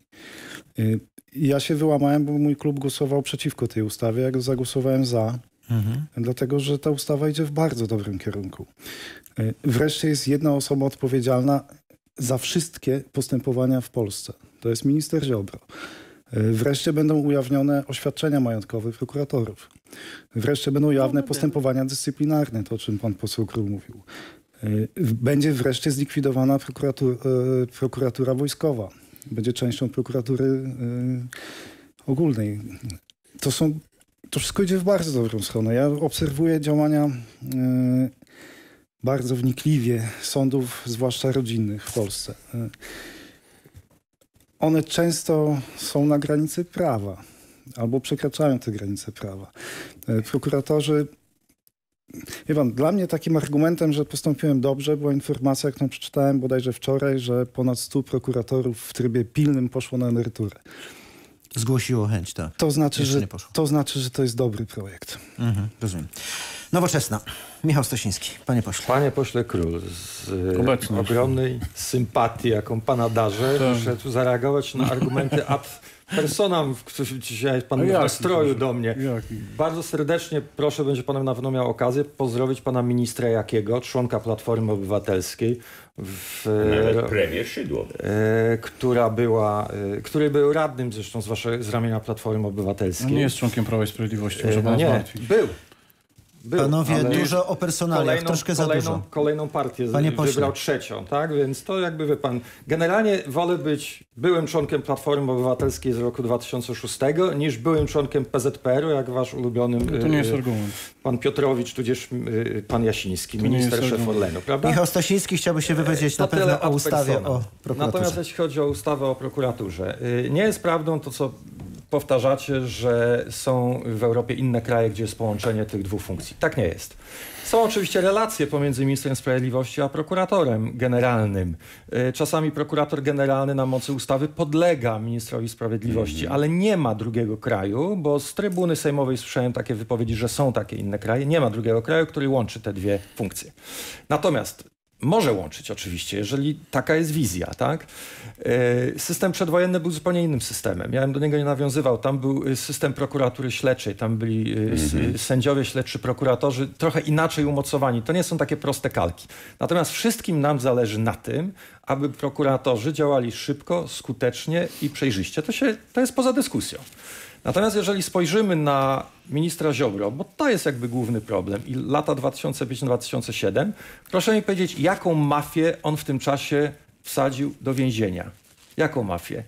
Speaker 5: Ja się wyłamałem, bo mój klub głosował przeciwko tej ustawie, jak zagłosowałem za, mhm. dlatego że ta ustawa idzie w bardzo dobrym kierunku. Wreszcie jest jedna osoba odpowiedzialna za wszystkie postępowania w Polsce. To jest minister Ziobro. Wreszcie będą ujawnione oświadczenia majątkowe prokuratorów. Wreszcie będą jawne postępowania dyscyplinarne, to o czym pan poseł Król mówił. Będzie wreszcie zlikwidowana prokuratura, prokuratura wojskowa. Będzie częścią prokuratury ogólnej. To są, to wszystko idzie w bardzo dobrą stronę. Ja obserwuję działania bardzo wnikliwie sądów, zwłaszcza rodzinnych w Polsce. One często są na granicy prawa albo przekraczają te granice prawa. Prokuratorzy, wie pan, dla mnie takim argumentem, że postąpiłem dobrze, była informacja, którą przeczytałem bodajże wczoraj, że ponad stu prokuratorów w trybie pilnym poszło na emeryturę.
Speaker 1: Zgłosiło chęć, tak.
Speaker 5: To znaczy, że to, znaczy, że to jest dobry projekt.
Speaker 1: Mhm, rozumiem. Nowoczesna. Michał Stasiński. Panie pośle.
Speaker 6: Panie pośle Król, z Obecność. ogromnej sympatii, jaką pana darzę, tak. muszę tu zareagować na argumenty ad personam, w których dzisiaj pan w nastroju do mnie. Jaki? Bardzo serdecznie proszę, będzie pan na pewno miał okazję pozdrowić pana ministra Jakiego, członka Platformy Obywatelskiej. W,
Speaker 4: Nawet premier Szydło.
Speaker 6: E, która była, e, który był radnym zresztą z, waszej, z ramienia Platformy Obywatelskiej.
Speaker 2: No nie jest członkiem Prawa i Sprawiedliwości, może
Speaker 6: e, no
Speaker 2: pan
Speaker 6: nie,
Speaker 2: zmartwić.
Speaker 6: był. Był,
Speaker 1: Panowie, dużo o personaliach, troszkę za
Speaker 6: kolejną,
Speaker 1: dużo.
Speaker 6: Kolejną partię Panie wybrał pośle. trzecią, tak? Więc to jakby wie pan, generalnie wolę być byłym członkiem Platformy Obywatelskiej z roku dwa tysiące szóstego niż byłym członkiem P Z P R u, jak wasz ulubiony
Speaker 2: no to nie jest argument.
Speaker 6: pan Piotrowicz, tudzież pan Jasiński, to minister szef Orlenu, prawda?
Speaker 1: Michał Stasiński chciałby się wypowiedzieć na pewno o ustawie o prokuraturze.
Speaker 6: Natomiast jeśli chodzi o ustawę o prokuraturze, nie jest prawdą to, co powtarzacie, że są w Europie inne kraje, gdzie jest połączenie tych dwóch funkcji. Tak nie jest. Są oczywiście relacje pomiędzy ministrem sprawiedliwości a prokuratorem generalnym. Czasami prokurator generalny na mocy ustawy podlega ministrowi sprawiedliwości, mm. ale nie ma drugiego kraju, bo z trybuny sejmowej słyszałem takie wypowiedzi, że są takie inne kraje. Nie ma drugiego kraju, który łączy te dwie funkcje. Natomiast może łączyć oczywiście, jeżeli taka jest wizja, tak? System przedwojenny był zupełnie innym systemem. Ja bym do niego nie nawiązywał. Tam był system prokuratury śledczej, tam byli mm-hmm. sędziowie śledczy, prokuratorzy trochę inaczej umocowani. To nie są takie proste kalki. Natomiast wszystkim nam zależy na tym, aby prokuratorzy działali szybko, skutecznie i przejrzyście. To, się, to jest poza dyskusją. Natomiast jeżeli spojrzymy na ministra Ziobro, bo to jest jakby główny problem i lata dwa tysiące piąty do dwa tysiące siódmego, proszę mi powiedzieć, jaką mafię on w tym czasie wsadził do więzienia. Jaką mafię?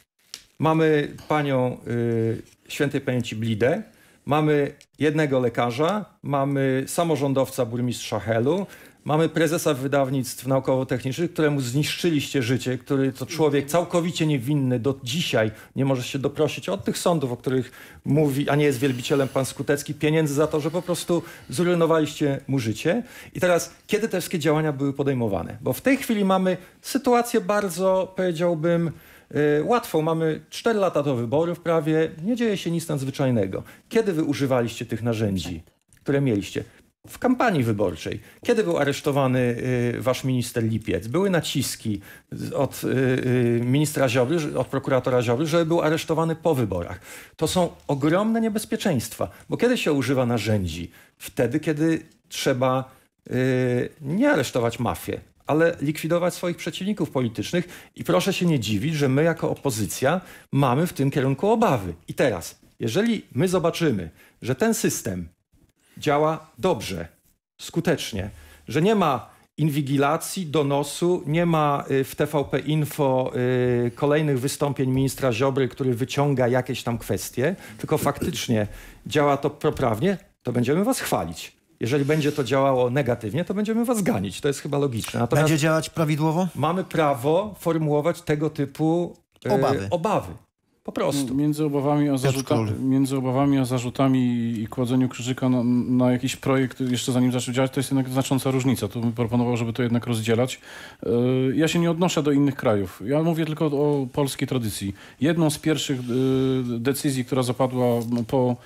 Speaker 6: Mamy panią y, świętej pamięci Blidę, mamy jednego lekarza, mamy samorządowca burmistrza Helu, mamy prezesa wydawnictw naukowo-technicznych, któremu zniszczyliście życie, który to człowiek całkowicie niewinny do dzisiaj nie może się doprosić od tych sądów, o których mówi, a nie jest wielbicielem pan Skutecki, pieniędzy za to, że po prostu zrujnowaliście mu życie. I teraz, kiedy te wszystkie działania były podejmowane? Bo w tej chwili mamy sytuację bardzo, powiedziałbym, yy, łatwą. Mamy cztery lata do wyborów prawie, nie dzieje się nic nadzwyczajnego. Kiedy wy używaliście tych narzędzi, które mieliście? W kampanii wyborczej. Kiedy był aresztowany y, wasz minister Lipiec? Były naciski od y, y, ministra Ziobry, od prokuratora Ziobry, żeby był aresztowany po wyborach. To są ogromne niebezpieczeństwa, bo kiedy się używa narzędzi? Wtedy, kiedy trzeba y, nie aresztować mafię, ale likwidować swoich przeciwników politycznych i proszę się nie dziwić, że my jako opozycja mamy w tym kierunku obawy. I teraz, jeżeli my zobaczymy, że ten system działa dobrze, skutecznie, że nie ma inwigilacji, donosu, nie ma w T V P Info y, kolejnych wystąpień ministra Ziobry, który wyciąga jakieś tam kwestie, tylko faktycznie działa to poprawnie, to będziemy was chwalić. Jeżeli będzie to działało negatywnie, to będziemy was ganić. To jest chyba logiczne. Natomiast
Speaker 1: będzie działać prawidłowo?
Speaker 6: Mamy prawo formułować tego typu y,
Speaker 1: obawy.
Speaker 6: obawy. Po prostu.
Speaker 2: Między obawami a, zarzuta, między obawami a zarzutami i kładzeniu krzyżyka na, na jakiś projekt, jeszcze zanim zaczął działać, to jest jednak znacząca różnica. Tu bym proponował, żeby to jednak rozdzielać. Yy, ja się nie odnoszę do innych krajów. Ja mówię tylko o polskiej tradycji. Jedną z pierwszych yy, decyzji, która zapadła po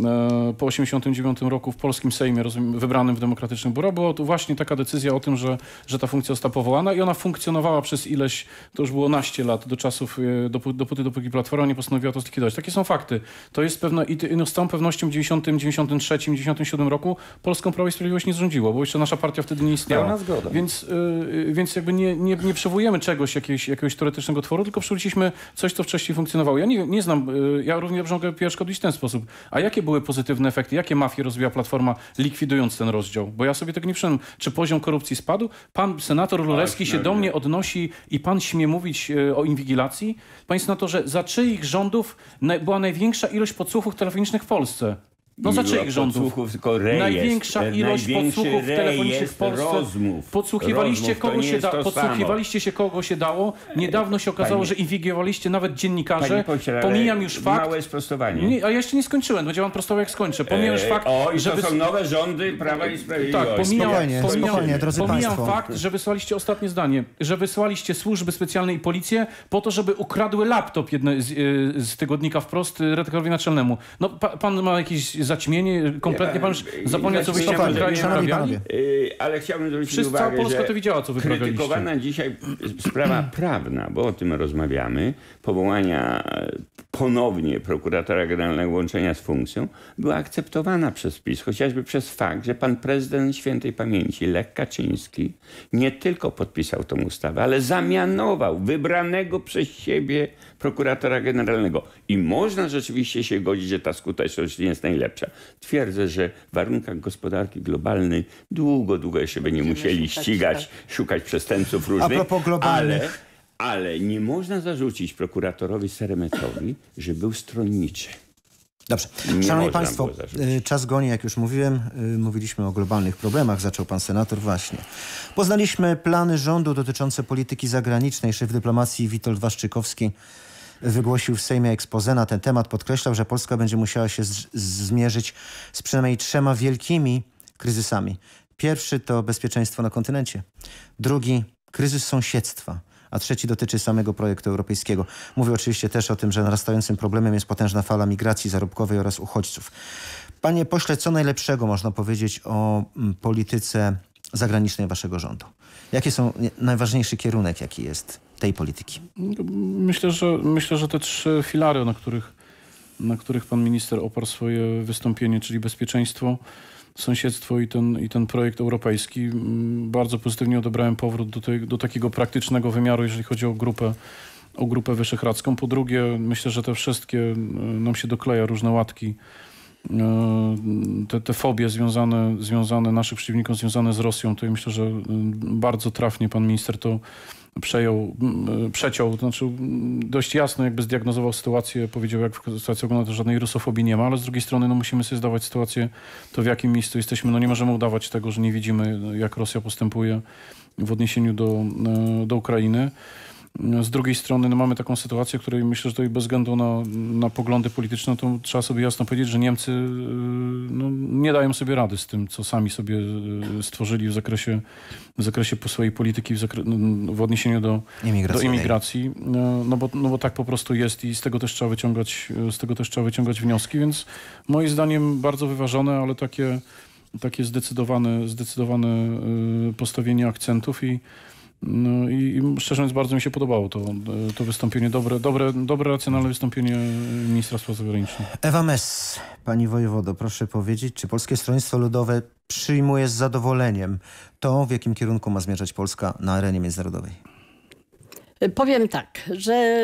Speaker 2: po osiemdziesiątym dziewiątym roku w polskim Sejmie wybranym w demokratycznych biurach była to właśnie taka decyzja o tym, że, że ta funkcja została powołana i ona funkcjonowała przez ileś, to już było naście lat, do czasów, dopóty, dopóty, dopóki Platforma nie postanowiła to zlikwidować. Takie są fakty. To jest pewne i z całą pewnością w dziewięćdziesiątym, dziewięćdziesiątym trzecim, dziewięćdziesiątym siódmym roku Polską Prawo i Sprawiedliwość nie zrządziło, bo jeszcze nasza partia wtedy nie istniała. Więc, yy, więc jakby nie, nie, nie przywołujemy czegoś, jakiegoś, jakiegoś teoretycznego tworu, tylko przywróciliśmy coś, co wcześniej funkcjonowało. Ja nie, nie znam, yy, ja równie dobrze mogę pierzchotać w ten sposób. A jakie były pozytywne efekty? Jakie mafie rozwijała Platforma, likwidując ten rozdział? Bo ja sobie tego nie przyszedłem. Czy poziom korupcji spadł? Pan senator Lulewski się do mnie odnosi i pan śmie mówić e, o inwigilacji? Panie senatorze, za czyich rządów na, była największa ilość podsłuchów telefonicznych w Polsce? No za czyich rządów? Największa ilość podsłuchów telefonicznych w Polsce.
Speaker 4: Rozmów.
Speaker 2: Podsłuchiwaliście,
Speaker 4: rozmów,
Speaker 2: kogo się da, podsłuchiwaliście się kogo się dało. Niedawno się okazało, Pani... że inwigilowaliście nawet dziennikarzy.
Speaker 4: Pośle,
Speaker 2: Pomijam już fakt...
Speaker 4: Małe sprostowanie.
Speaker 2: Nie, a ja jeszcze nie skończyłem. Będzie pan prostował jak skończę. Pomijam już fakt,
Speaker 4: o, i
Speaker 2: że...
Speaker 4: to
Speaker 2: wys...
Speaker 4: są nowe rządy Prawa i Sprawiedliwości.
Speaker 2: Tak, pomijam,
Speaker 1: spokojnie,
Speaker 2: pomijam,
Speaker 1: spokojnie, drodzy
Speaker 2: pomijam
Speaker 1: państwo.
Speaker 2: fakt, że wysłaliście ostatnie zdanie, że wysłaliście służby specjalne i policję po to, żeby ukradły laptop jedne z, z tygodnika Wprost redaktorowi naczelnemu. No pa, pan ma jakieś zaćmienie, kompletnie pan już zapomniał, co wyście w tym kraju wyprawiali?
Speaker 4: Ale chciałbym zwrócić
Speaker 2: Wszyscy,
Speaker 4: uwagę,
Speaker 2: cała Polska
Speaker 4: że
Speaker 2: to widziała, co wyprawialiście.
Speaker 4: krytykowana dzisiaj sprawa prawna, bo o tym rozmawiamy, powołania ponownie prokuratora generalnego łączenia z funkcją, była akceptowana przez PiS, chociażby przez fakt, że pan prezydent świętej pamięci Lech Kaczyński nie tylko podpisał tę ustawę, ale zamianował wybranego przez siebie prokuratora generalnego. I można rzeczywiście się godzić, że ta skuteczność nie jest najlepsza. zaplecza. Twierdzę, że w warunkach gospodarki globalnej długo, długo jeszcze by nie musieli ścigać, szukać przestępców różnych.
Speaker 1: A propos globalnych.
Speaker 4: Ale, ale nie można zarzucić prokuratorowi Seremetowi, że był stronniczy.
Speaker 1: Dobrze.
Speaker 4: Nie
Speaker 1: Szanowni Państwo, czas goni, jak już mówiłem. Mówiliśmy o globalnych problemach. Zaczął pan senator właśnie. Poznaliśmy plany rządu dotyczące polityki zagranicznej. Szef dyplomacji Witold Waszczykowski wygłosił w Sejmie expose na ten temat. Podkreślał, że Polska będzie musiała się zmierzyć z przynajmniej trzema wielkimi kryzysami. Pierwszy to bezpieczeństwo na kontynencie. Drugi kryzys sąsiedztwa. A trzeci dotyczy samego projektu europejskiego. Mówię oczywiście też o tym, że narastającym problemem jest potężna fala migracji zarobkowej oraz uchodźców. Panie pośle, co najlepszego można powiedzieć o polityce zagranicznej waszego rządu? Jakie są najważniejszy kierunek, jaki jest tej polityki?
Speaker 2: Myślę, że, myślę, że te trzy filary, na których, na których pan minister oparł swoje wystąpienie, czyli bezpieczeństwo, sąsiedztwo i ten, i ten projekt europejski. Bardzo pozytywnie odebrałem powrót do, tej, do takiego praktycznego wymiaru, jeżeli chodzi o grupę, o grupę wyszehradzką. Po drugie, myślę, że te wszystkie, nam się dokleja różne łatki, te, te fobie związane, związane, naszych przeciwników związane z Rosją, to ja myślę, że bardzo trafnie pan minister to przejął, przeciął, to znaczy dość jasno jakby zdiagnozował sytuację, powiedział, jak sytuacja wygląda, to żadnej rusofobii nie ma, ale z drugiej strony no, musimy sobie zdawać sytuację, to w jakim miejscu jesteśmy. No nie możemy udawać tego, że nie widzimy, jak Rosja postępuje w odniesieniu do, do Ukrainy. Z drugiej strony no, mamy taką sytuację, w której myślę, że to i bez względu na, na poglądy polityczne, to trzeba sobie jasno powiedzieć, że Niemcy no, nie dają sobie rady z tym, co sami sobie stworzyli w zakresie, w zakresie swojej polityki w, zakre, w odniesieniu do, do imigracji. No bo, no bo tak po prostu jest i z tego też trzeba wyciągać, z tego też trzeba wyciągać wnioski, więc moim zdaniem bardzo wyważone, ale takie, takie zdecydowane, zdecydowane postawienie akcentów i No i, i szczerze mówiąc bardzo mi się podobało to, to wystąpienie, dobre, dobre, dobre, racjonalne wystąpienie ministra spraw zagranicznych.
Speaker 1: Ewa Mess, pani wojewodo, proszę powiedzieć, czy Polskie Stronnictwo Ludowe przyjmuje z zadowoleniem to, w jakim kierunku ma zmierzać Polska na arenie międzynarodowej?
Speaker 3: Powiem tak, że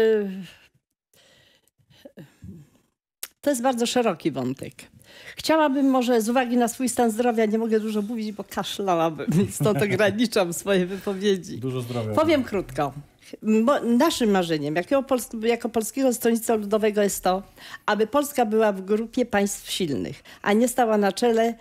Speaker 3: to jest bardzo szeroki wątek. Chciałabym może z uwagi na swój stan zdrowia, nie mogę dużo mówić, bo kaszlałabym, stąd ograniczam swoje wypowiedzi.
Speaker 2: Dużo zdrowia.
Speaker 3: Powiem krótko. Naszym marzeniem jako, Pols jako Polskiego Stronnictwa Ludowego jest to, aby Polska była w grupie państw silnych, a nie stała na czele yy,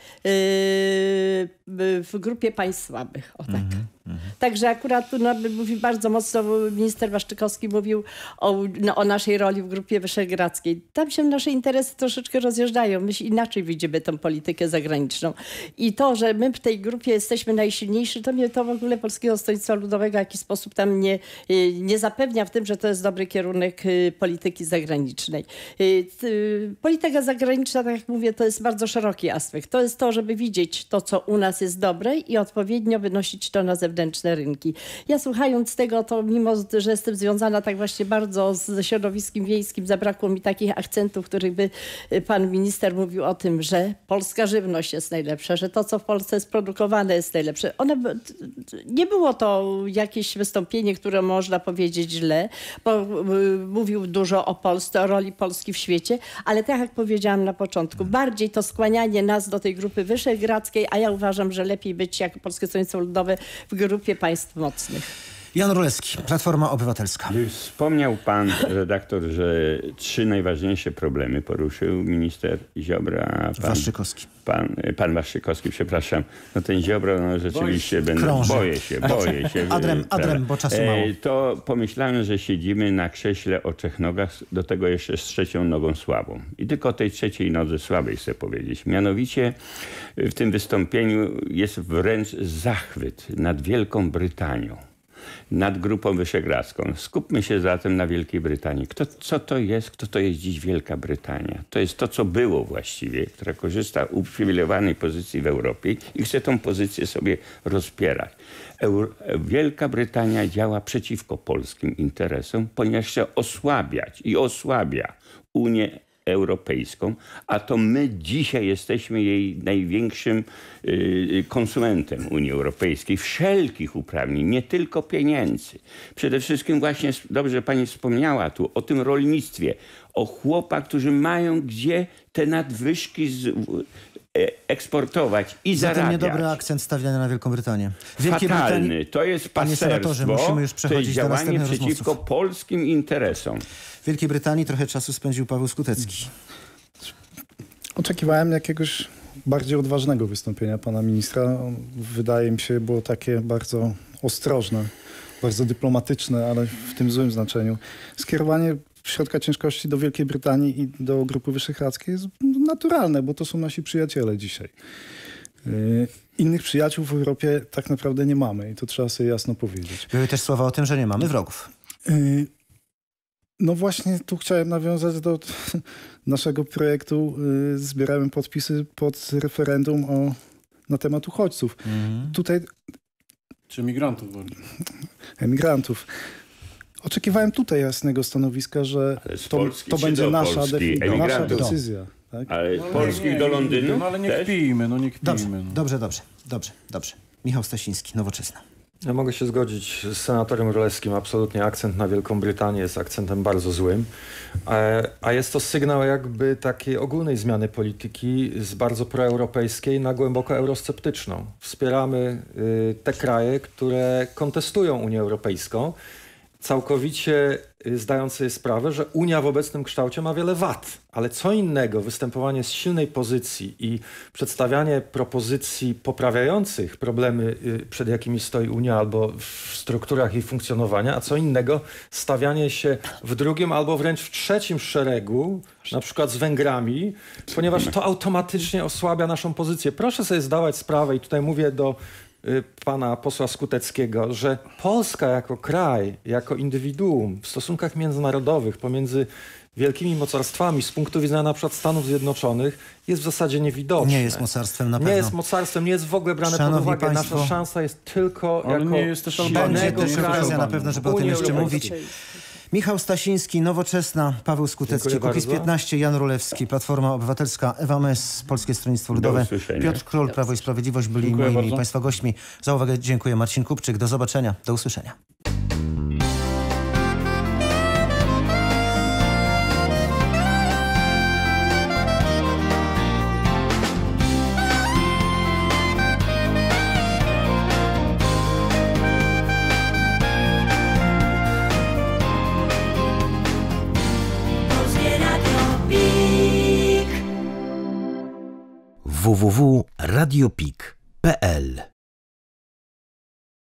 Speaker 3: w grupie państw słabych. O tak. Mm-hmm. Także akurat tu mówi bardzo mocno, minister Waszczykowski mówił o, no, o naszej roli w grupie wyszehradzkiej. Tam się nasze interesy troszeczkę rozjeżdżają. My inaczej widzimy tą politykę zagraniczną. I to, że my w tej grupie jesteśmy najsilniejsi, to mnie to w ogóle Polskiego Stronnictwa Ludowego w jakiś sposób tam nie, nie zapewnia w tym, że to jest dobry kierunek polityki zagranicznej. Polityka zagraniczna, tak jak mówię, to jest bardzo szeroki aspekt. To jest to, żeby widzieć to, co u nas jest dobre i odpowiednio wynosić to na zewnętrzne rynki. Ja słuchając tego, to mimo, że jestem związana tak właśnie bardzo z środowiskiem wiejskim, zabrakło mi takich akcentów, w których by pan minister mówił o tym, że polska żywność jest najlepsza, że to, co w Polsce jest produkowane, jest najlepsze. One, nie było to jakieś wystąpienie, które można powiedzieć źle, bo mówił dużo o Polsce, o roli Polski w świecie, ale tak jak powiedziałam na początku, bardziej to skłanianie nas do tej grupy wyszehradzkiej, a ja uważam, że lepiej być jako Polskie Stronnictwo Ludowe w grupie państw mocnych.
Speaker 1: Jan Rulewski, Platforma Obywatelska.
Speaker 4: Wspomniał pan redaktor, że trzy najważniejsze problemy poruszył minister Ziobro. Pan
Speaker 1: Waszczykowski.
Speaker 4: Pan, pan Waszczykowski, przepraszam. No ten Ziobro, no rzeczywiście będę, boję się, boję się.
Speaker 1: Adrem, adrem, bo czasu mało.
Speaker 4: To pomyślałem, że siedzimy na krześle o trzech nogach, do tego jeszcze z trzecią nogą słabą. I tylko o tej trzeciej nodze słabej chcę powiedzieć. Mianowicie w tym wystąpieniu jest wręcz zachwyt nad Wielką Brytanią, nad Grupą Wyszehradzką. Skupmy się zatem na Wielkiej Brytanii. Kto, co to jest? Kto to jest dziś Wielka Brytania? To jest to, co było właściwie, która korzysta z uprzywilejowanej pozycji w Europie i chce tą pozycję sobie rozpierać. Euro Wielka Brytania działa przeciwko polskim interesom, ponieważ chce osłabiać i osłabia Unię Europejską, a to my dzisiaj jesteśmy jej największym konsumentem Unii Europejskiej, wszelkich uprawnień, nie tylko pieniędzy. Przede wszystkim właśnie, dobrze pani wspomniała tu o tym rolnictwie, o chłopach, którzy mają gdzie te nadwyżki z, eksportować i
Speaker 1: Zatem
Speaker 4: zarabiać.
Speaker 1: niedobry akcent stawiany na Wielką Brytanię. Wielkiej
Speaker 4: Fatalny.
Speaker 1: Brytanii...
Speaker 4: To jest
Speaker 1: Panie senatorze, musimy już
Speaker 4: to
Speaker 1: przechodzić
Speaker 4: jest
Speaker 1: do
Speaker 4: działanie
Speaker 1: następnych
Speaker 4: przeciwko
Speaker 1: rozmówców.
Speaker 4: polskim interesom.
Speaker 1: W Wielkiej Brytanii trochę czasu spędził Paweł Skutecki.
Speaker 5: Oczekiwałem jakiegoś bardziej odważnego wystąpienia pana ministra. Wydaje mi się, było takie bardzo ostrożne, bardzo dyplomatyczne, ale w tym złym znaczeniu. Skierowanie środka ciężkości do Wielkiej Brytanii i do Grupy Wyszehradzkiej jest naturalne, bo to są nasi przyjaciele dzisiaj. Innych przyjaciół w Europie tak naprawdę nie mamy i to trzeba sobie jasno powiedzieć.
Speaker 1: Były też słowa o tym, że nie mamy wrogów.
Speaker 5: No właśnie tu chciałem nawiązać do naszego projektu. Zbierałem podpisy pod referendum o, na temat uchodźców. Mhm. Tutaj...
Speaker 2: Czy migrantów bardziej?
Speaker 5: Emigrantów. Oczekiwałem tutaj jasnego stanowiska, że to, to będzie nasza, defi- nasza decyzja. Tak?
Speaker 4: Ale
Speaker 2: no,
Speaker 4: polskich
Speaker 2: nie,
Speaker 4: do Londynu?
Speaker 2: No ale nie kpijmy, no nie kpijmy.
Speaker 1: Dobrze,
Speaker 2: no.
Speaker 1: dobrze, dobrze, dobrze, dobrze. Michał Stasiński, Nowoczesna.
Speaker 6: Ja mogę się zgodzić z senatorem Rulewskim. Absolutnie akcent na Wielką Brytanię jest akcentem bardzo złym. A jest to sygnał jakby takiej ogólnej zmiany polityki z bardzo proeuropejskiej na głęboko eurosceptyczną. Wspieramy te kraje, które kontestują Unię Europejską, całkowicie zdając sobie sprawę, że Unia w obecnym kształcie ma wiele wad. Ale co innego występowanie z silnej pozycji i przedstawianie propozycji poprawiających problemy, przed jakimi stoi Unia albo w strukturach jej funkcjonowania, a co innego stawianie się w drugim albo wręcz w trzecim szeregu, na przykład z Węgrami, ponieważ to automatycznie osłabia naszą pozycję. Proszę sobie zdawać sprawę i tutaj mówię do pana posła Skuteckiego, że Polska jako kraj, jako indywiduum w stosunkach międzynarodowych pomiędzy wielkimi mocarstwami z punktu widzenia na przykład Stanów Zjednoczonych jest w zasadzie niewidoczne.
Speaker 1: Nie jest mocarstwem na pewno.
Speaker 6: Nie jest mocarstwem, nie jest w ogóle brane
Speaker 1: Szanowni
Speaker 6: pod uwagę.
Speaker 1: państwo,
Speaker 6: Nasza szansa jest tylko
Speaker 2: ale
Speaker 6: jako
Speaker 2: nie jest też
Speaker 1: Będzie też okazja na pewno, żeby o tym jeszcze mówić.
Speaker 3: Europejskiej.
Speaker 1: Michał Stasiński, Nowoczesna, Paweł Skutecki, Kukiz piętnaście, Jan Rulewski, Platforma Obywatelska, Ewa Mes, Polskie Stronnictwo Ludowe, Piotr Król, Prawo i Sprawiedliwość byli
Speaker 2: Dziękuję
Speaker 1: moimi
Speaker 2: bardzo.
Speaker 1: państwa gośćmi. Za uwagę dziękuję. Marcin Kupczyk, do zobaczenia, do usłyszenia.
Speaker 7: w w w kropka radio pik kropka p l